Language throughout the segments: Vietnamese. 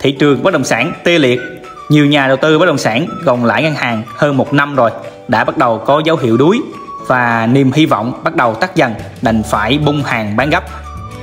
thị trường bất động sản tê liệt. Nhiều nhà đầu tư bất động sản gồng lãi ngân hàng hơn 1 năm rồi đã bắt đầu có dấu hiệu đuối và niềm hy vọng bắt đầu tắt dần, đành phải bung hàng bán gấp.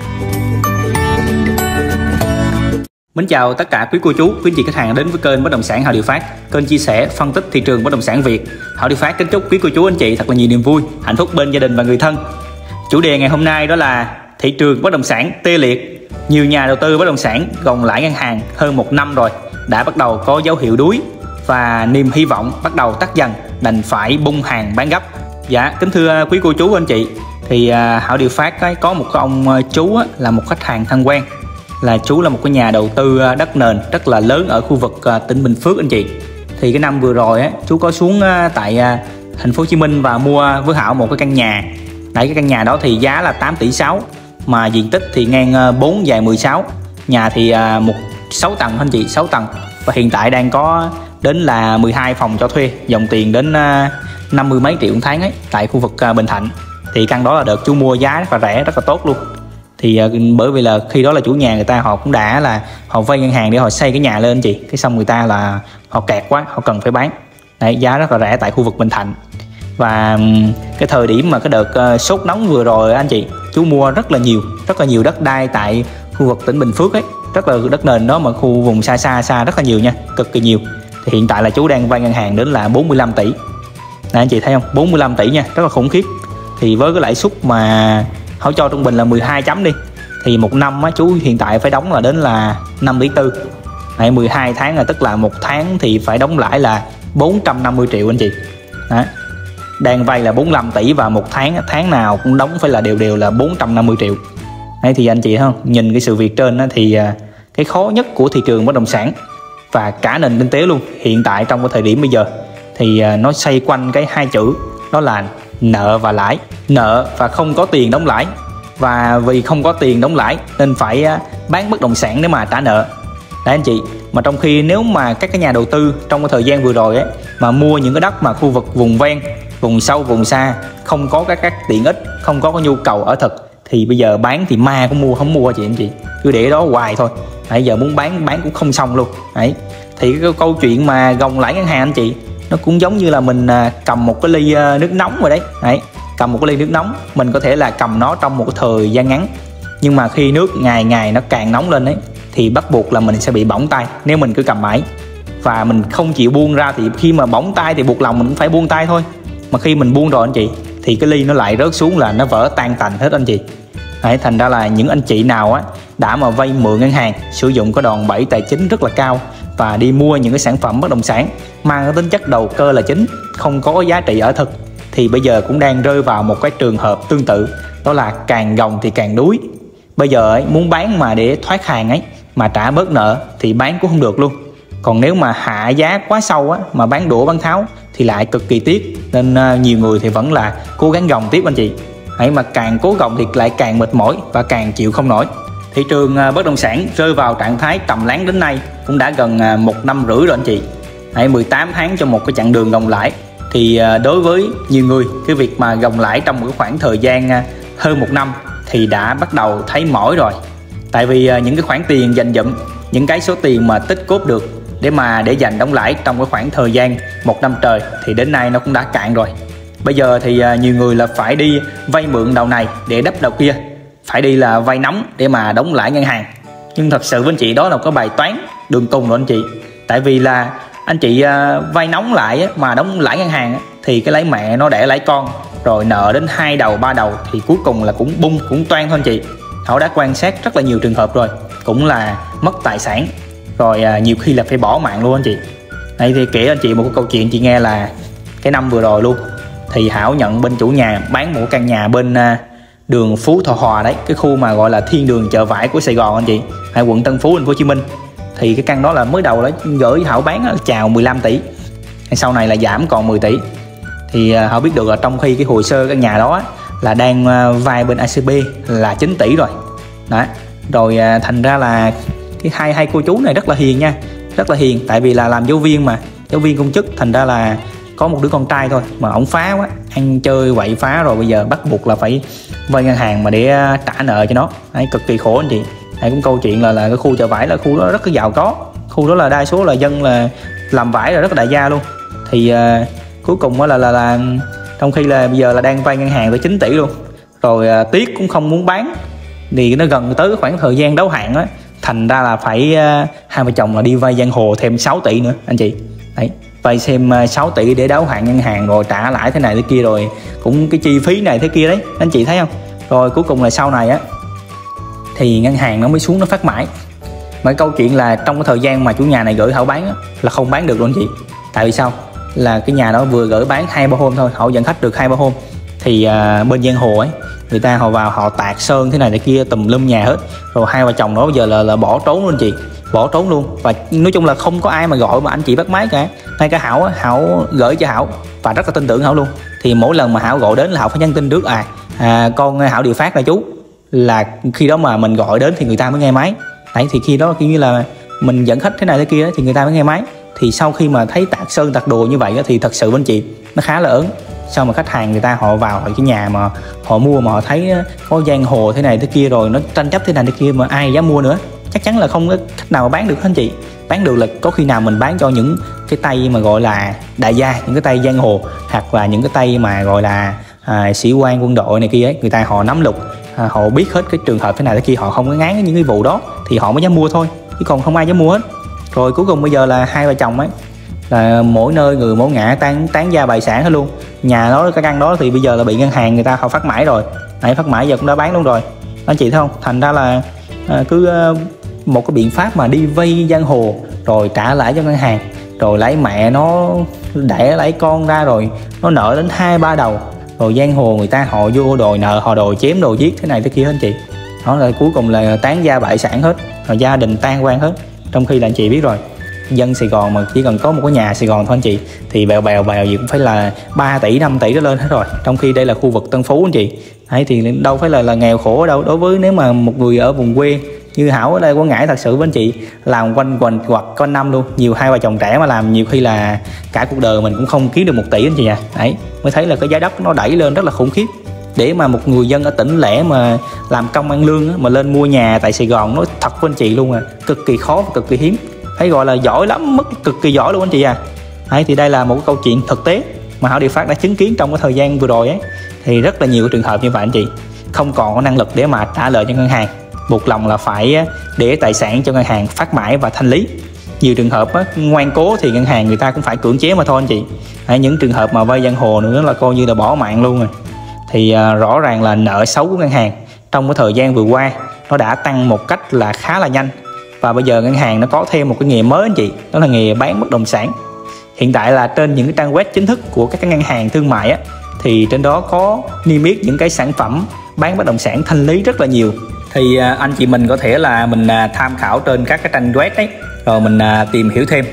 Mến chào tất cả quý cô chú, quý anh chị khách hàng đến với kênh Bất động sản Hào Điều Phát, kênh chia sẻ phân tích thị trường bất động sản Việt. Hào Điều Phát kính chúc quý cô chú anh chị thật là nhiều niềm vui, hạnh phúc bên gia đình và người thân. Chủ đề ngày hôm nay đó là thị trường bất động sản tê liệt. Nhiều nhà đầu tư bất động sản gồng lãi ngân hàng hơn 1 năm rồi đã bắt đầu có dấu hiệu đuối và niềm hy vọng bắt đầu tắt dần, đành phải bung hàng bán gấp. Dạ, kính thưa quý cô chú anh chị, thì Hảo Điều Phát có một cái ông chú là một khách hàng thân quen, là chú là một cái nhà đầu tư đất nền rất là lớn ở khu vực tỉnh Bình Phước anh chị. Thì cái năm vừa rồi chú có xuống tại thành phố Hồ Chí Minh và mua với Hảo một cái căn nhà. Đấy, cái căn nhà đó thì giá là 8 tỷ 6, mà diện tích thì ngang 4 dài 16. Nhà thì 6 tầng anh chị, 6 tầng. Và hiện tại đang có đến là 12 phòng cho thuê, dòng tiền đến 50 mấy triệu một tháng ấy, tại khu vực Bình Thạnh. Thì căn đó là đợt chú mua giá rất là rẻ, rất là tốt luôn. Thì bởi vì là khi đó là chủ nhà người ta họ cũng đã là họ vay ngân hàng để họ xây cái nhà lên anh chị, cái xong người ta là họ kẹt quá, họ cần phải bán. Đấy, giá rất là rẻ tại khu vực Bình Thạnh. Và cái thời điểm mà cái đợt sốt nóng vừa rồi anh chị, chú mua rất là nhiều đất đai tại khu vực tỉnh Bình Phước ấy, rất là đất nền đó, mà khu vùng xa rất là nhiều nha, cực kỳ nhiều. Thì hiện tại là chú đang vay ngân hàng đến là 45 tỷ. Nè anh chị thấy không, 45 tỷ nha, rất là khủng khiếp. Thì với cái lãi suất mà họ cho trung bình là 12 chấm đi, thì một năm chú hiện tại phải đóng là đến là 5 tỷ 4. Đấy, 12 tháng là tức là một tháng thì phải đóng lãi là 450 triệu anh chị. Đấy, đang vay là 45 tỷ và một tháng nào cũng đóng phải là đều là 450 triệu. Đấy, thì anh chị thấy không, nhìn cái sự việc trên thì cái khó nhất của thị trường bất động sản và cả nền kinh tế luôn hiện tại trong cái thời điểm bây giờ thì nó xoay quanh cái hai chữ đó là nợ và lãi. Nợ và không có tiền đóng lãi, và vì không có tiền đóng lãi nên phải bán bất động sản để mà trả nợ. Đấy anh chị, mà trong khi nếu mà các cái nhà đầu tư trong cái thời gian vừa rồi mà mua những cái đất mà khu vực vùng ven, vùng sâu, vùng xa, không có các tiện ích, không có nhu cầu ở thực, thì bây giờ bán thì ma cũng mua không mua chị anh chị, cứ để đó hoài thôi. Bây giờ muốn bán cũng không xong luôn. Đấy, thì cái câu chuyện mà gồng lãi ngân hàng anh chị, nó cũng giống như là mình cầm một cái ly nước nóng rồi đấy. Đấy, cầm một cái ly nước nóng, mình có thể là cầm nó trong một cái thời gian ngắn, nhưng mà khi nước ngày nó càng nóng lên đấy thì bắt buộc là mình sẽ bị bỏng tay nếu mình cứ cầm mãi. Và mình không chịu buông ra thì khi mà bỏng tay thì buộc lòng mình cũng phải buông tay thôi. Mà khi mình buông rồi anh chị thì cái ly nó lại rớt xuống là nó vỡ tan tành hết anh chị. Đấy, thành ra là những anh chị nào đã mà vay mượn ngân hàng, sử dụng cái đòn bẩy tài chính rất là cao và đi mua những cái sản phẩm bất động sản mang cái tính chất đầu cơ là chính, không có giá trị ở thực, thì bây giờ cũng đang rơi vào một cái trường hợp tương tự, đó là càng gồng thì càng đuối. Bây giờ muốn bán mà để thoát hàng mà trả bớt nợ thì bán cũng không được luôn. Còn nếu mà hạ giá quá sâu mà bán đũa bán tháo thì lại cực kỳ tiếc, nên nhiều người thì vẫn là cố gắng gồng tiếp anh chị. Hãy mà càng cố gồng thì lại càng mệt mỏi và càng chịu không nổi. Thị trường bất động sản rơi vào trạng thái trầm lắng đến nay cũng đã gần 1 năm rưỡi rồi anh chị. 18 tháng cho một cái chặng đường gồng lãi. Thì đối với nhiều người, cái việc mà gồng lãi trong một cái khoảng thời gian hơn 1 năm thì đã bắt đầu thấy mỏi rồi. Tại vì những cái khoản tiền dành dụm, những cái số tiền mà tích cóp được để dành đóng lãi trong cái khoảng thời gian 1 năm trời thì đến nay nó cũng đã cạn rồi. Bây giờ thì nhiều người là phải đi vay mượn đầu này để đắp đầu kia, phải đi là vay nóng để mà đóng lãi ngân hàng. Nhưng thật sự với anh chị đó là cái bài toán đường cùng rồi anh chị. Tại vì là anh chị vay nóng lại mà đóng lãi ngân hàng thì cái lấy mẹ nó đẻ lãi con, rồi nợ đến 2 đầu 3 đầu thì cuối cùng là cũng bung, cũng toan thôi anh chị. Họ đã quan sát rất là nhiều trường hợp rồi, cũng là mất tài sản, rồi nhiều khi là phải bỏ mạng luôn anh chị. Đây thì kể anh chị một cái câu chuyện chị nghe là cái năm vừa rồi luôn, thì Hảo nhận bên chủ nhà bán một căn nhà bên đường Phú Thọ Hòa đấy, cái khu mà gọi là thiên đường chợ vải của Sài Gòn anh chị, hay quận Tân Phú, thành phố Hồ Chí Minh. Thì cái căn đó là mới đầu đó gửi Hảo bán chào 15 tỷ, sau này là giảm còn 10 tỷ. Thì Hảo biết được là trong khi cái hồ sơ căn nhà đó là đang vay bên ACB là 9 tỷ rồi. Đó, rồi thành ra là cái hai cô chú này rất là hiền nha, rất là hiền. Tại vì là làm giáo viên mà, giáo viên công chức, thành ra là có một đứa con trai thôi mà ổng phá quá, ăn chơi quậy phá, rồi bây giờ bắt buộc là phải vay ngân hàng mà để trả nợ cho nó. Đấy, cực kỳ khổ anh chị. Cũng câu chuyện là cái khu chợ vải là khu đó rất là giàu có, khu đó là đa số là dân là làm vải là rất là đại gia luôn. Thì cuối cùng là trong khi là bây giờ là đang vay ngân hàng tới 9 tỷ luôn rồi, tiếc cũng không muốn bán thì nó gần tới khoảng thời gian đáo hạn á, thành ra là phải hai vợ chồng là đi vay giang hồ thêm 6 tỷ nữa anh chị. Đấy, vay thêm 6 tỷ để đáo hạn ngân hàng rồi trả lãi thế này thế kia, rồi cũng cái chi phí này thế kia đấy anh chị thấy không. Rồi cuối cùng là sau này á thì ngân hàng nó mới xuống nó phát mãi. Mà cái câu chuyện là trong cái thời gian mà chủ nhà này gửi Hảo bán á, là không bán được luôn anh chị. Tại vì sao? Là cái nhà đó vừa gửi bán 2-3 hôm thôi, Hảo dẫn khách được 2-3 hôm thì bên giang hồ ấy người ta họ vào họ tạt sơn thế này thế kia tùm lum nhà hết. Rồi hai vợ chồng đó bây giờ là bỏ trốn luôn anh chị, bỏ trốn luôn. Và nói chung là không có ai mà gọi mà anh chị bắt máy cả. Ngay cả Hảo á, Hảo gửi cho Hảo và rất là tin tưởng Hảo luôn. Thì mỗi lần mà Hảo gọi đến là Hảo phải nhắn tin trước con Hảo điều phát ra chú, là khi đó mà mình gọi đến thì người ta mới nghe máy. Đấy, thì khi đó kiểu như là mình dẫn khách thế này thế kia thì người ta mới nghe máy. Thì sau khi mà thấy tạt sơn tạt đồ như vậy đó, thì thật sự anh chị nó khá là ớn. Sau mà khách hàng người ta họ vào cái nhà mà họ mua mà họ thấy có giang hồ thế này thế kia rồi nó tranh chấp thế này thế kia mà ai dám mua nữa, chắc chắn là không có khách nào mà bán được hết anh chị. Bán được là có khi nào mình bán cho những cái tay mà gọi là đại gia, những cái tay giang hồ, hoặc là những cái tay mà gọi là sĩ quan quân đội này kia ấy, người ta họ nắm lục, họ biết hết cái trường hợp thế này thế kia, họ không có ngán những cái vụ đó thì họ mới dám mua thôi, chứ còn không ai dám mua hết. Rồi cuối cùng bây giờ là hai vợ chồng ấy là mỗi nơi người mỗi ngã tán gia bại sản hết luôn. Nhà đó cái căn đó thì bây giờ là bị ngân hàng người ta họ phát mãi rồi. Đấy, phát mãi giờ cũng đã bán luôn rồi anh chị thấy không. Thành ra là cứ một cái biện pháp mà đi vay giang hồ rồi trả lãi cho ngân hàng, rồi lấy mẹ nó đẻ lấy con ra, rồi nó nợ đến 2-3 đầu, rồi giang hồ người ta họ vô đòi nợ, họ đòi chém đồ giết thế này thế kia anh chị. Đó là cuối cùng là tán gia bại sản hết, rồi gia đình tan quan hết. Trong khi là anh chị biết rồi, dân Sài Gòn mà chỉ cần có một cái nhà Sài Gòn thôi anh chị thì bèo gì cũng phải là 3 tỷ 5 tỷ đó lên hết rồi. Trong khi đây là khu vực Tân Phú anh chị. Đấy, thì đâu phải là nghèo khổ ở đâu. Đối với nếu mà một người ở vùng quê như Hảo ở đây Quảng Ngãi, thật sự với anh chị làm quanh năm luôn, nhiều hai vợ chồng trẻ mà làm nhiều khi là cả cuộc đời mình cũng không kiếm được 1 tỷ anh chị nha. Đấy, mới thấy là cái giá đất nó đẩy lên rất là khủng khiếp. Để mà một người dân ở tỉnh lẻ mà làm công ăn lương mà lên mua nhà tại Sài Gòn, nói thật với anh chị luôn cực kỳ khó và cực kỳ hiếm. Thấy gọi là giỏi lắm, mức cực kỳ giỏi luôn anh chị à. Đấy, thì đây là một cái câu chuyện thực tế mà Hảo Điều Phát đã chứng kiến trong cái thời gian vừa rồi ấy. Thì rất là nhiều cái trường hợp như vậy anh chị, không còn có năng lực để mà trả lời cho ngân hàng, buộc lòng là phải để tài sản cho ngân hàng phát mãi và thanh lý. Nhiều trường hợp ngoan cố thì ngân hàng người ta cũng phải cưỡng chế mà thôi anh chị. Đấy, những trường hợp mà vay giang hồ nữa là coi như là bỏ mạng luôn rồi. Thì rõ ràng là nợ xấu của ngân hàng trong cái thời gian vừa qua nó đã tăng một cách là khá là nhanh. Và bây giờ ngân hàng nó có thêm một cái nghề mới anh chị, đó là nghề bán bất động sản. Hiện tại là trên những cái trang web chính thức của các cái ngân hàng thương mại á, thì trên đó có niêm yết những cái sản phẩm bán bất động sản thanh lý rất là nhiều. Thì anh chị mình có thể là mình tham khảo trên các cái trang web ấy, rồi mình tìm hiểu thêm.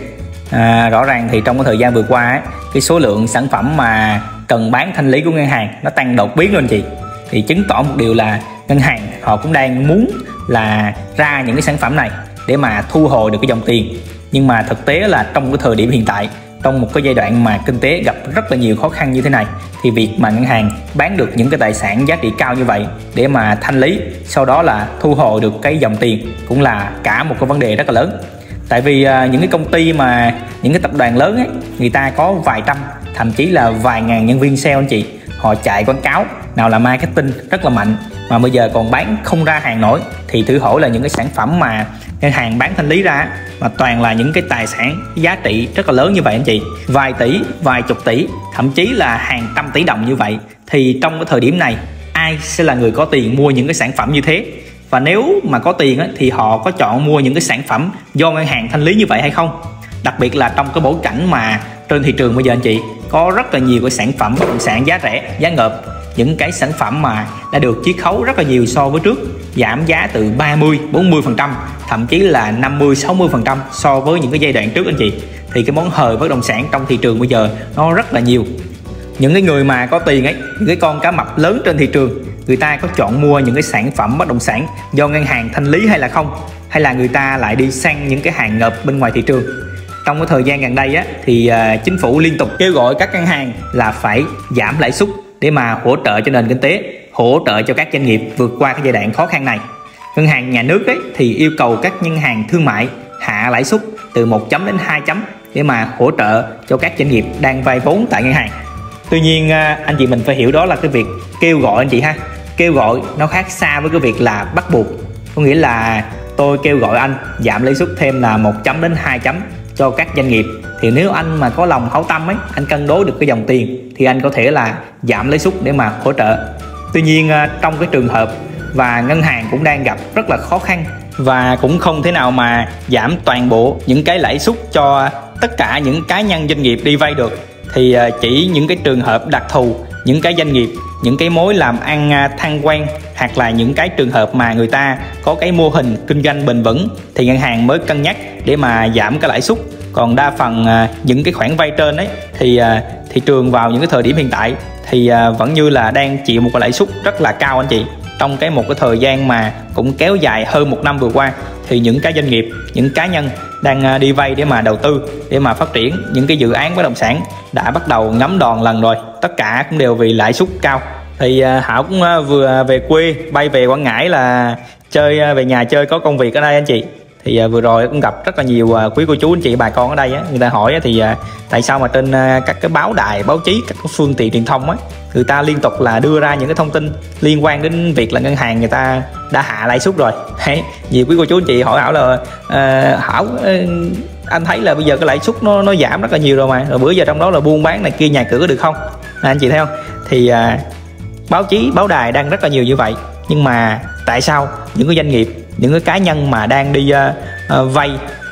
Rõ ràng thì trong cái thời gian vừa qua ấy, cái số lượng sản phẩm mà cần bán thanh lý của ngân hàng nó tăng đột biến luôn anh chị. Thì chứng tỏ một điều là ngân hàng họ cũng đang muốn là ra những cái sản phẩm này để mà thu hồi được cái dòng tiền. Nhưng mà thực tế là trong cái thời điểm hiện tại, trong một cái giai đoạn mà kinh tế gặp rất là nhiều khó khăn như thế này, thì việc mà ngân hàng bán được những cái tài sản giá trị cao như vậy để mà thanh lý, sau đó là thu hồi được cái dòng tiền cũng là cả một cái vấn đề rất là lớn. Tại vì những cái công ty mà những cái tập đoàn lớn ấy, người ta có vài trăm, thậm chí là vài ngàn nhân viên sale anh chị. Họ chạy quảng cáo, nào là marketing rất là mạnh mà bây giờ còn bán không ra hàng nổi. Thì thử hỏi là những cái sản phẩm mà ngân hàng bán thanh lý ra mà toàn là những cái tài sản giá trị rất là lớn như vậy anh chị, vài tỷ, vài chục tỷ, thậm chí là hàng trăm tỷ đồng như vậy, thì trong cái thời điểm này ai sẽ là người có tiền mua những cái sản phẩm như thế? Và nếu mà có tiền á, thì họ có chọn mua những cái sản phẩm do ngân hàng thanh lý như vậy hay không? Đặc biệt là trong cái bối cảnh mà trên thị trường bây giờ anh chị có rất là nhiều cái sản phẩm bất động sản giá rẻ, giá ngợp, những cái sản phẩm mà đã được chiết khấu rất là nhiều so với trước, giảm giá từ 30-40%, thậm chí là 50-60% so với những cái giai đoạn trước anh chị. Thì cái món hời bất động sản trong thị trường bây giờ nó rất là nhiều. Những cái người mà có tiền ấy, những cái con cá mập lớn trên thị trường, người ta có chọn mua những cái sản phẩm bất động sản do ngân hàng thanh lý hay là không? Hay là người ta lại đi săn những cái hàng ngợp bên ngoài thị trường? Trong cái thời gian gần đây á, thì chính phủ liên tục kêu gọi các ngân hàng là phải giảm lãi suất để mà hỗ trợ cho nền kinh tế, hỗ trợ cho các doanh nghiệp vượt qua cái giai đoạn khó khăn này. ngân hàng nhà nước ấy thì yêu cầu các ngân hàng thương mại hạ lãi suất từ 1 chấm đến 2 chấm để mà hỗ trợ cho các doanh nghiệp đang vay vốn tại ngân hàng. Tuy nhiên anh chị mình phải hiểu đó là cái việc kêu gọi anh chị ha. Kêu gọi nó khác xa với cái việc là bắt buộc. Có nghĩa là tôi kêu gọi anh giảm lãi suất thêm là 1 chấm đến 2 chấm cho các doanh nghiệp, thì nếu anh mà có lòng hảo tâm ấy, anh cân đối được cái dòng tiền thì anh có thể là giảm lãi suất để mà hỗ trợ. Tuy nhiên trong cái trường hợp và ngân hàng cũng đang gặp rất là khó khăn và cũng không thể nào mà giảm toàn bộ những cái lãi suất cho tất cả những cá nhân doanh nghiệp đi vay được, thì chỉ những cái trường hợp đặc thù, những cái doanh nghiệp, những cái mối làm ăn thăng quan, hoặc là những cái trường hợp mà người ta có cái mô hình kinh doanh bền vững thì ngân hàng mới cân nhắc để mà giảm cái lãi suất. Còn đa phần những cái khoản vay trên ấy thì thị trường vào những cái thời điểm hiện tại thì vẫn như là đang chịu một cái lãi suất rất là cao anh chị. Trong một cái thời gian mà cũng kéo dài hơn 1 năm vừa qua thì những cái doanh nghiệp, những cá nhân đang đi vay để mà đầu tư, để mà phát triển những cái dự án bất động sản đã bắt đầu ngấm đòn lần rồi. Tất cả cũng đều vì lãi suất cao. Thì Hảo cũng vừa về quê bay về Quảng Ngãi là chơi, về nhà chơi có công việc ở đây anh chị. Thì vừa rồi cũng gặp rất là nhiều quý cô chú anh chị bà con ở đây á, người ta hỏi thì tại sao mà trên các cái báo đài báo chí, các cái phương tiện truyền thông á, người ta liên tục là đưa ra những cái thông tin liên quan đến việc là ngân hàng người ta đã hạ lãi suất rồi. Đấy, nhiều quý cô chú anh chị hỏi Hảo là Hảo anh thấy là bây giờ cái lãi suất nó giảm rất là nhiều rồi mà, rồi bữa giờ trong đó là buôn bán này kia nhà cửa có được không? Anh chị thấy không? Thì báo chí, báo đài đang rất là nhiều như vậy, nhưng mà tại sao những cái doanh nghiệp, những cái cá nhân mà đang đi vay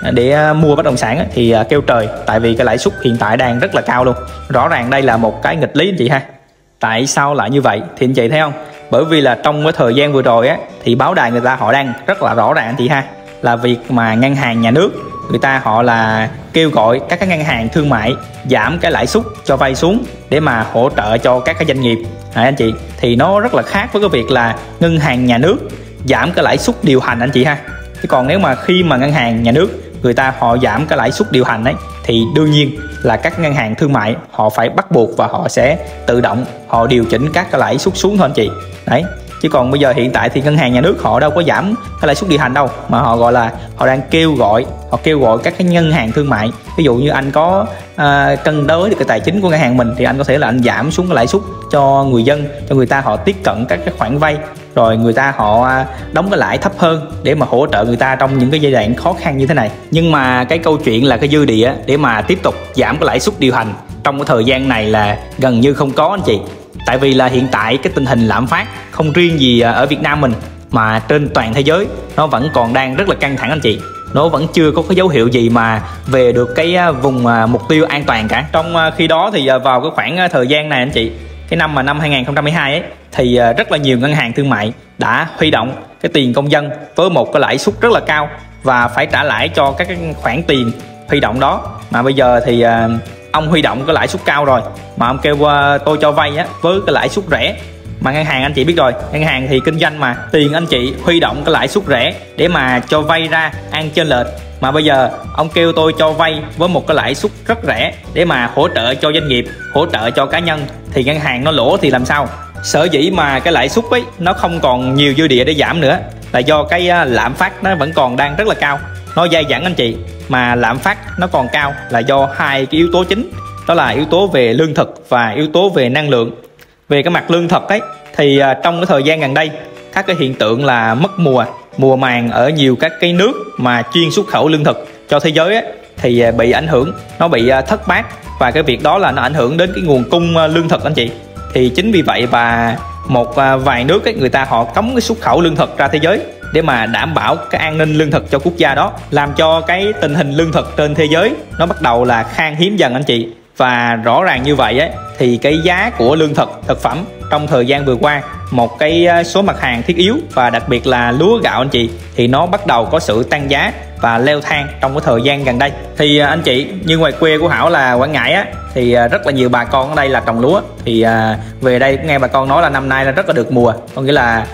để mua bất động sản thì kêu trời? Tại vì cái lãi suất hiện tại đang rất là cao luôn. Rõ ràng đây là một cái nghịch lý anh chị ha. Tại sao lại như vậy thì anh chị thấy không? Bởi vì là trong cái thời gian vừa rồi á thì báo đài người ta họ đang rất là rõ ràng anh chị ha, là việc mà ngân hàng nhà nước người ta họ là kêu gọi các cái ngân hàng thương mại giảm cái lãi suất cho vay xuống để mà hỗ trợ cho các cái doanh nghiệp. Anh chị, thì nó rất là khác với cái việc là ngân hàng nhà nước giảm cái lãi suất điều hành anh chị ha. Chứ còn nếu mà khi mà ngân hàng nhà nước người ta họ giảm cái lãi suất điều hành ấy thì đương nhiên là các ngân hàng thương mại họ phải bắt buộc và họ sẽ tự động họ điều chỉnh các cái lãi suất xuống thôi anh chị. Đấy, chứ còn bây giờ hiện tại thì ngân hàng nhà nước họ đâu có giảm cái lãi suất điều hành đâu, mà họ gọi là họ đang kêu gọi các cái ngân hàng thương mại. Ví dụ như anh có cân đối được cái tài chính của ngân hàng mình thì anh có thể là anh giảm xuống cái lãi suất cho người dân, cho người ta họ tiếp cận các cái khoản vay, rồi người ta họ đóng cái lãi thấp hơn để mà hỗ trợ người ta trong những cái giai đoạn khó khăn như thế này. Nhưng mà cái câu chuyện là cái dư địa để mà tiếp tục giảm cái lãi suất điều hành trong cái thời gian này là gần như không có anh chị. Tại vì là hiện tại cái tình hình lạm phát không riêng gì ở Việt Nam mình mà trên toàn thế giới nó vẫn còn đang rất là căng thẳng anh chị. Nó vẫn chưa có cái dấu hiệu gì mà về được cái vùng mục tiêu an toàn cả. Trong khi đó thì vào cái khoảng thời gian này anh chị, cái năm 2022 ấy thì rất là nhiều ngân hàng thương mại đã huy động cái tiền công dân với một cái lãi suất rất là cao và phải trả lãi cho các cái khoản tiền huy động đó. Mà bây giờ thì ông huy động cái lãi suất cao rồi mà ông kêu tôi cho vay á với cái lãi suất rẻ. Mà ngân hàng anh chị biết rồi, ngân hàng thì kinh doanh mà, tiền anh chị huy động cái lãi suất rẻ để mà cho vay ra ăn chênh lệch. Mà bây giờ ông kêu tôi cho vay với một cái lãi suất rất rẻ để mà hỗ trợ cho doanh nghiệp, hỗ trợ cho cá nhân thì ngân hàng nó lỗ thì làm sao? Sở dĩ mà cái lãi suất ấy nó không còn nhiều dư địa để giảm nữa là do cái lạm phát nó vẫn còn đang rất là cao, nó dai dẳng anh chị. Mà lạm phát nó còn cao là do hai cái yếu tố chính, đó là yếu tố về lương thực và yếu tố về năng lượng. Về cái mặt lương thực ấy thì trong cái thời gian gần đây các cái hiện tượng là mất mùa màng ở nhiều các cái nước mà chuyên xuất khẩu lương thực cho thế giới ấy, thì bị ảnh hưởng, nó bị thất bát, và cái việc đó là nó ảnh hưởng đến cái nguồn cung lương thực anh chị. Thì chính vì vậy và một vài nước ấy, người ta họ cấm cái xuất khẩu lương thực ra thế giới để mà đảm bảo cái an ninh lương thực cho quốc gia đó, làm cho cái tình hình lương thực trên thế giới nó bắt đầu là khan hiếm dần anh chị. Và rõ ràng như vậy ấy, thì cái giá của lương thực, thực phẩm trong thời gian vừa qua, một cái số mặt hàng thiết yếu và đặc biệt là lúa gạo anh chị, thì nó bắt đầu có sự tăng giá và leo thang trong cái thời gian gần đây. Thì anh chị, như ngoài quê của Hảo là Quảng Ngãi á, thì rất là nhiều bà con ở đây là trồng lúa. Thì về đây nghe bà con nói là năm nay là rất là được mùa, có nghĩa là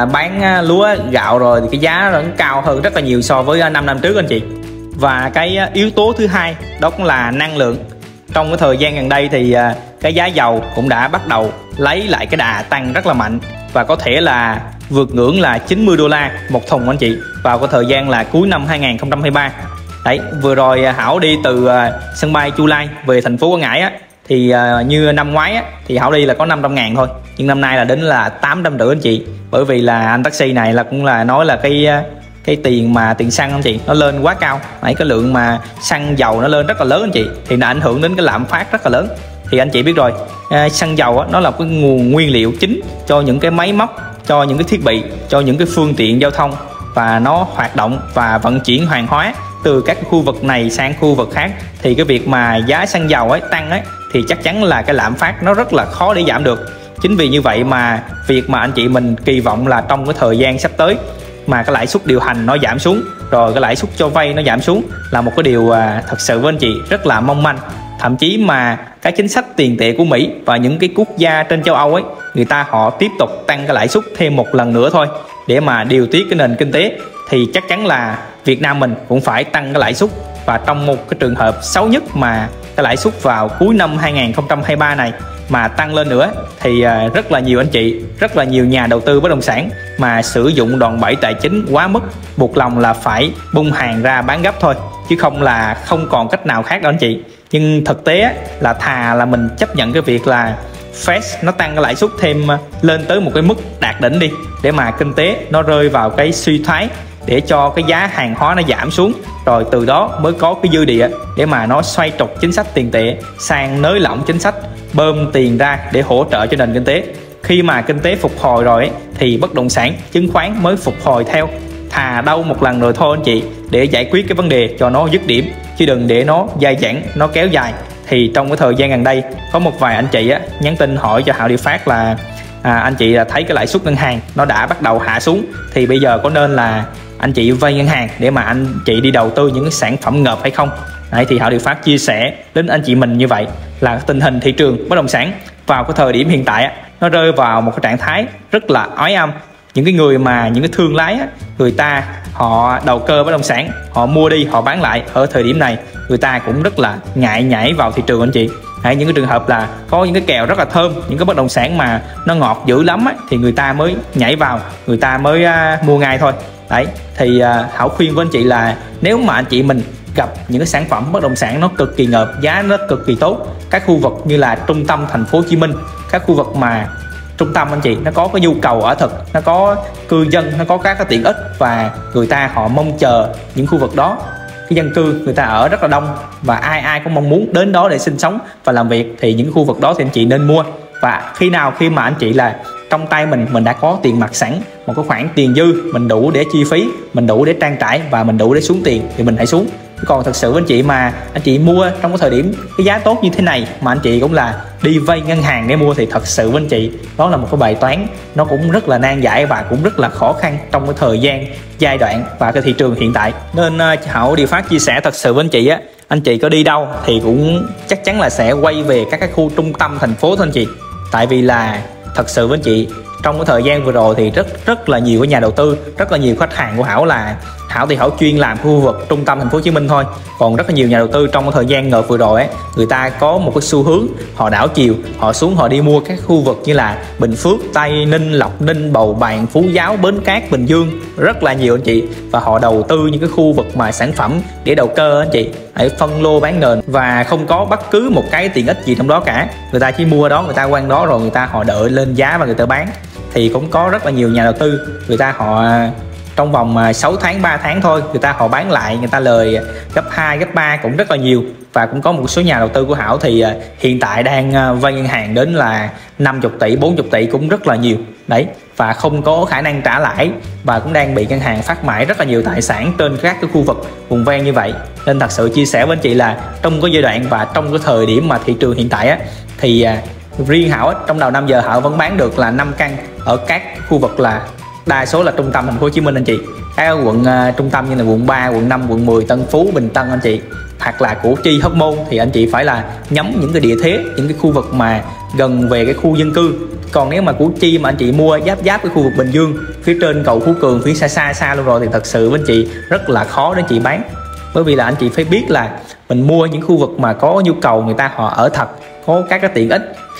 bán lúa gạo rồi thì cái giá nó cao hơn rất là nhiều so với 5 năm trước anh chị. Và cái yếu tố thứ hai đó cũng là năng lượng. Trong cái thời gian gần đây thì cái giá dầu cũng đã bắt đầu lấy lại cái đà tăng rất là mạnh, và có thể là vượt ngưỡng là 90 đô la một thùng anh chị vào cái thời gian là cuối năm 2023. Đấy, vừa rồi Hảo đi từ sân bay Chu Lai về thành phố Quảng Ngãi á, thì như năm ngoái á, thì Hảo đi là có 500.000 thôi, nhưng năm nay là đến là 850 anh chị. Bởi vì là anh taxi này là cũng là nói là cái tiền xăng anh chị nó lên quá cao. Đấy, cái lượng mà xăng dầu nó lên rất là lớn anh chị, thì nó ảnh hưởng đến cái lạm phát rất là lớn. Thì anh chị biết rồi, xăng dầu á, nó là cái nguồn nguyên liệu chính cho những cái máy móc, cho những cái thiết bị, cho những cái phương tiện giao thông, và nó hoạt động và vận chuyển hàng hóa từ các khu vực này sang khu vực khác. Thì cái việc mà giá xăng dầu ấy tăng ấy, thì chắc chắn là cái lạm phát nó rất là khó để giảm được. Chính vì như vậy mà việc mà anh chị mình kỳ vọng là trong cái thời gian sắp tới mà cái lãi suất điều hành nó giảm xuống, rồi cái lãi suất cho vay nó giảm xuống, là một cái điều thật sự với anh chị rất là mong manh. Thậm chí mà các chính sách tiền tệ của Mỹ và những cái quốc gia trên châu Âu ấy, người ta họ tiếp tục tăng cái lãi suất thêm một lần nữa thôi để mà điều tiết cái nền kinh tế, thì chắc chắn là Việt Nam mình cũng phải tăng cái lãi suất. Và trong một cái trường hợp xấu nhất mà cái lãi suất vào cuối năm 2023 này mà tăng lên nữa, thì rất là nhiều anh chị, rất là nhiều nhà đầu tư bất động sản mà sử dụng đòn bẩy tài chính quá mức, buộc lòng là phải bung hàng ra bán gấp thôi, chứ không còn cách nào khác đâu anh chị. Nhưng thực tế là thà là mình chấp nhận cái việc là Fed nó tăng cái lãi suất thêm lên tới một cái mức đạt đỉnh đi, để mà kinh tế nó rơi vào cái suy thoái, để cho cái giá hàng hóa nó giảm xuống, rồi từ đó mới có cái dư địa để mà nó xoay trục chính sách tiền tệ sang nới lỏng chính sách, bơm tiền ra để hỗ trợ cho nền kinh tế. Khi mà kinh tế phục hồi rồi ấy, thì bất động sản, chứng khoán mới phục hồi theo. Thà đâu một lần rồi thôi anh chị, để giải quyết cái vấn đề cho nó dứt điểm, chứ đừng để nó dai dẳng, nó kéo dài. Thì trong cái thời gian gần đây có một vài anh chị nhắn tin hỏi cho Hảo Địa Phát là anh chị là thấy cái lãi suất ngân hàng nó đã bắt đầu hạ xuống, thì bây giờ có nên là anh chị vay ngân hàng để mà anh chị đi đầu tư những cái sản phẩm ngợp hay không? Đấy, thì Hảo Địa Phát chia sẻ đến anh chị mình như vậy là tình hình thị trường bất động sản vào cái thời điểm hiện tại nó rơi vào một cái trạng thái rất là ói âm. Những cái thương lái người ta họ đầu cơ bất động sản, họ mua đi họ bán lại ở thời điểm này, người ta cũng rất là ngại nhảy vào thị trường anh chị. Đấy, những cái trường hợp là có những cái kèo rất là thơm, những cái bất động sản mà nó ngọt dữ lắm thì người ta mới nhảy vào, người ta mới mua ngay thôi. Đấy, thì Hảo khuyên với anh chị là nếu mà anh chị mình gặp những cái sản phẩm bất động sản nó cực kỳ ngợp, giá nó cực kỳ tốt, các khu vực như là trung tâm thành phố Hồ Chí Minh, các khu vực mà trung tâm anh chị nó có cái nhu cầu ở thực, nó có cư dân, nó có các cái tiện ích, và người ta họ mong chờ những khu vực đó, cái dân cư người ta ở rất là đông, và ai cũng mong muốn đến đó để sinh sống và làm việc, thì những khu vực đó thì anh chị nên mua. Và khi mà anh chị là trong tay mình đã có tiền mặt sẵn, một cái khoản tiền dư, mình đủ để chi phí, mình đủ để trang trải và mình đủ để xuống tiền, thì mình hãy xuống. Còn thật sự với anh chị mà anh chị mua trong cái thời điểm cái giá tốt như thế này mà anh chị cũng là đi vay ngân hàng để mua, thì thật sự với anh chị đó là một cái bài toán nó cũng rất là nan giải và cũng rất là khó khăn trong cái thời gian, giai đoạn và cái thị trường hiện tại. Nên Hảo Địa Phát chia sẻ thật sự với anh chị anh chị có đi đâu thì cũng chắc chắn là sẽ quay về các cái khu trung tâm thành phố thôi anh chị. Tại vì là thật sự với anh chị, trong cái thời gian vừa rồi thì rất là nhiều cái nhà đầu tư, rất là nhiều khách hàng của Hảo thì Hảo chuyên làm khu vực trung tâm thành phố Hồ Chí Minh thôi. Còn rất là nhiều nhà đầu tư trong cái thời gian ngợp vừa rồi người ta có một cái xu hướng họ đảo chiều, họ xuống họ đi mua các khu vực như là Bình Phước, Tây Ninh, Lộc Ninh, Bầu Bàng, Phú Giáo, Bến Cát, Bình Dương, rất là nhiều anh chị. Và họ đầu tư những cái khu vực mà sản phẩm để đầu cơ anh chị, hãy phân lô bán nền và không có bất cứ một cái tiện ích gì trong đó cả. Người ta chỉ mua đó, người ta quăng đó, rồi người ta họ đợi lên giá và người ta bán. Thì cũng có rất là nhiều nhà đầu tư, người ta họ trong vòng 6 tháng, 3 tháng thôi, người ta họ bán lại, người ta lời gấp 2, gấp 3 cũng rất là nhiều. Và cũng có một số nhà đầu tư của Hảo thì hiện tại đang vay ngân hàng đến là 50 tỷ, 40 tỷ cũng rất là nhiều. Đấy, và không có khả năng trả lãi, và cũng đang bị ngân hàng phát mãi rất là nhiều tài sản trên các cái khu vực vùng ven như vậy. Nên thật sự chia sẻ với anh chị là trong cái giai đoạn và trong cái thời điểm mà thị trường hiện tại thì riêng Hảo trong đầu năm giờ Hảo vẫn bán được là 5 căn ở các khu vực là đa số là trung tâm thành phố Hồ Chí Minh anh chị. Các quận trung tâm như là quận 3, quận 5, quận 10, Tân Phú, Bình Tân anh chị, hoặc là Củ Chi, Hóc Môn, thì anh chị phải là nhắm những cái địa thế, những cái khu vực mà gần về cái khu dân cư. Còn nếu mà Củ Chi mà anh chị mua giáp cái khu vực Bình Dương, phía trên cầu Phú Cường, phía xa luôn rồi, thì thật sự với anh chị rất là khó để anh chị bán. Bởi vì là anh chị phải biết là mình mua những khu vực mà có nhu cầu người ta họ ở thật, có các cái tiện ích.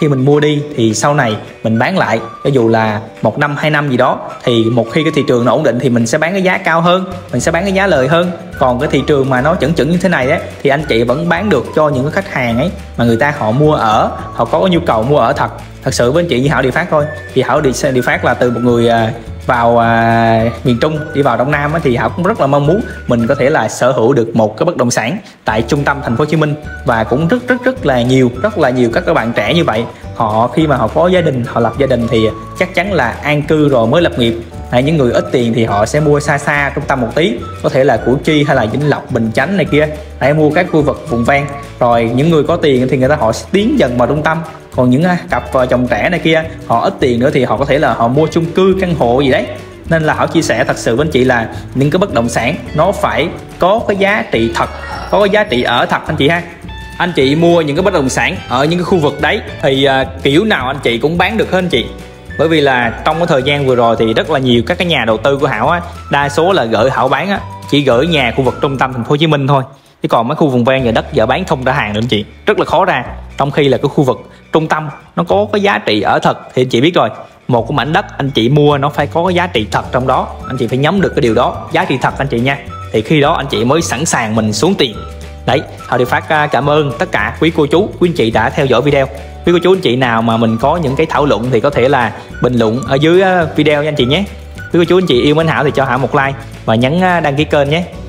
khi mình mua đi thì sau này mình bán lại, cho dù là 1 năm 2 năm gì đó, thì một khi cái thị trường nó ổn định thì mình sẽ bán cái giá cao hơn, mình sẽ bán cái giá lời hơn. Còn cái thị trường mà nó chững chững như thế này á thì anh chị vẫn bán được cho những cái khách hàng ấy mà người ta họ mua ở, họ có nhu cầu mua ở thật sự với anh chị như Hảo Điều Phát thôi. Thì Hảo Điều Phát là từ một người vào miền Trung đi vào Đông Nam á, thì Hảo cũng rất là mong muốn mình có thể là sở hữu được một cái bất động sản tại trung tâm thành phố Hồ Chí Minh. Và cũng rất là nhiều các bạn trẻ như vậy, họ khi mà họ có gia đình, họ lập gia đình thì chắc chắn là an cư rồi mới lập nghiệp. Những người ít tiền thì họ sẽ mua xa trung tâm một tí, có thể là Củ Chi hay là Vĩnh Lộc, Bình Chánh này kia, để mua các khu vực vùng ven. Rồi những người có tiền thì người ta họ sẽ tiến dần vào trung tâm. Còn những cặp vợ chồng trẻ này kia, họ ít tiền nữa thì họ có thể là họ mua chung cư, căn hộ gì đấy. Nên là Hảo chia sẻ thật sự với anh chị là những cái bất động sản nó phải có cái giá trị thật, có cái giá trị ở thật anh chị ha. Anh chị mua những cái bất động sản ở những cái khu vực đấy thì kiểu nào anh chị cũng bán được hết anh chị. Bởi vì là trong cái thời gian vừa rồi thì rất là nhiều các cái nhà đầu tư của Hảo á, đa số là gửi Hảo bán á, chỉ gửi nhà khu vực trung tâm thành phố Hồ Chí Minh thôi. Chứ còn mấy khu vùng ven nhà đất giờ bán không ra hàng nữa anh chị, rất là khó ra. Trong khi là cái khu vực trung tâm nó có cái giá trị ở thật thì anh chị biết rồi, một cái mảnh đất anh chị mua nó phải có cái giá trị thật trong đó, anh chị phải nhắm được cái điều đó, giá trị thật anh chị nha. Thì khi đó anh chị mới sẵn sàng mình xuống tiền. Đấy, Hảo Điều Phát cảm ơn tất cả quý cô chú, quý anh chị đã theo dõi video. Quý cô chú anh chị nào mà mình có những cái thảo luận thì có thể là bình luận ở dưới video nha anh chị nhé. Quý cô chú anh chị yêu mến Hảo thì cho Hảo một like và nhấn đăng ký kênh nhé.